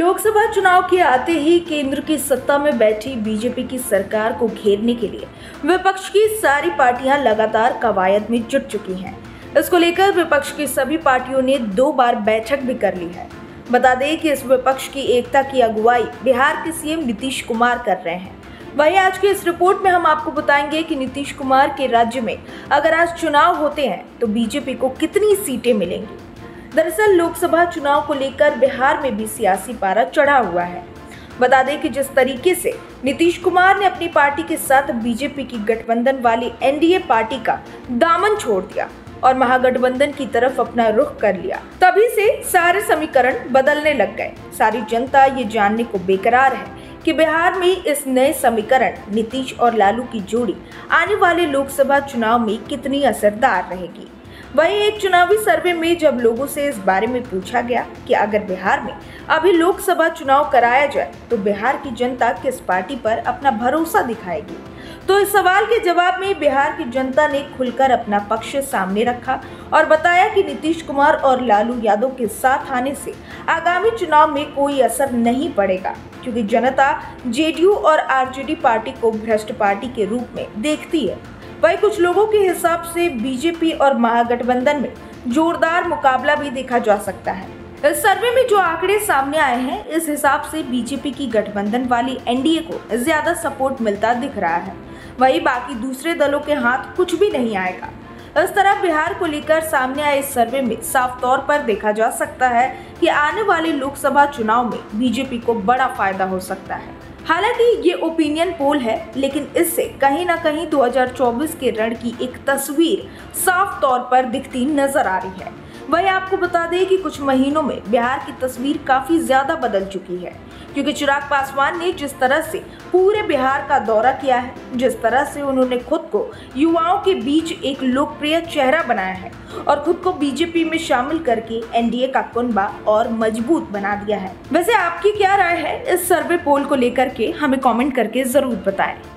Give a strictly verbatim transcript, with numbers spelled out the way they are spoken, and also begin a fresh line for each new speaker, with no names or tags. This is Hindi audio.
लोकसभा चुनाव के आते ही केंद्र की सत्ता में बैठी बीजेपी की सरकार को घेरने के लिए विपक्ष की सारी पार्टियां लगातार कवायद में जुट चुकी हैं। इसको लेकर विपक्ष की सभी पार्टियों ने दो बार बैठक भी कर ली है। बता दें कि इस विपक्ष की एकता की अगुवाई बिहार के सीएम नीतीश कुमार कर रहे हैं। वहीं आज की इस रिपोर्ट में हम आपको बताएंगे कि नीतीश कुमार के राज्य में अगर आज चुनाव होते हैं तो बीजेपी को कितनी सीटें मिलेंगी। दरअसल लोकसभा चुनाव को लेकर बिहार में भी सियासी पारा चढ़ा हुआ है। बता दें कि जिस तरीके से नीतीश कुमार ने अपनी पार्टी के साथ बीजेपी की गठबंधन वाली एनडीए पार्टी का दामन छोड़ दिया और महागठबंधन की तरफ अपना रुख कर लिया, तभी से सारे समीकरण बदलने लग गए। सारी जनता ये जानने को बेकरार है कि बिहार में इस नए समीकरण नीतीश और लालू की जोड़ी आने वाले लोकसभा चुनाव में कितनी असरदार रहेगी। वहीं एक चुनावी सर्वे में जब लोगों से इस बारे में पूछा गया कि अगर बिहार में अभी लोकसभा चुनाव कराया जाए तो बिहार की जनता किस पार्टी पर अपना भरोसा दिखाएगी, तो इस सवाल के जवाब में बिहार की जनता ने खुलकर अपना पक्ष सामने रखा और बताया कि नीतीश कुमार और लालू यादव के साथ आने से आगामी चुनाव में कोई असर नहीं पड़ेगा, क्योंकि जनता जेडीयू और आरजेडी पार्टी को भ्रष्ट पार्टी के रूप में देखती है। वहीं कुछ लोगों के हिसाब से बीजेपी और महागठबंधन में जोरदार मुकाबला भी देखा जा सकता है। इस सर्वे में जो आंकड़े सामने आए हैं, इस हिसाब से बीजेपी की गठबंधन वाली एनडीए को ज्यादा सपोर्ट मिलता दिख रहा है। वहीं बाकी दूसरे दलों के हाथ कुछ भी नहीं आएगा। इस तरह बिहार को लेकर सामने आए इस सर्वे में साफ तौर पर देखा जा सकता है कि आने वाले लोकसभा चुनाव में बीजेपी को बड़ा फायदा हो सकता है। हालांकि ये ओपिनियन पोल है, लेकिन इससे कहीं ना कहीं दो हज़ार चौबीस के रण की एक तस्वीर साफ तौर पर दिखती नजर आ रही है। वही आपको बता दें कि कुछ महीनों में बिहार की तस्वीर काफी ज्यादा बदल चुकी है, क्योंकि चिराग पासवान ने जिस तरह से पूरे बिहार का दौरा किया है, जिस तरह से उन्होंने खुद को युवाओं के बीच एक लोकप्रिय चेहरा बनाया है और खुद को बीजेपी में शामिल करके एनडीए का कुनबा और मजबूत बना दिया है। वैसे आपकी क्या राय है इस सर्वे पोल को लेकर के, हमें कमेंट करके जरूर बताएं।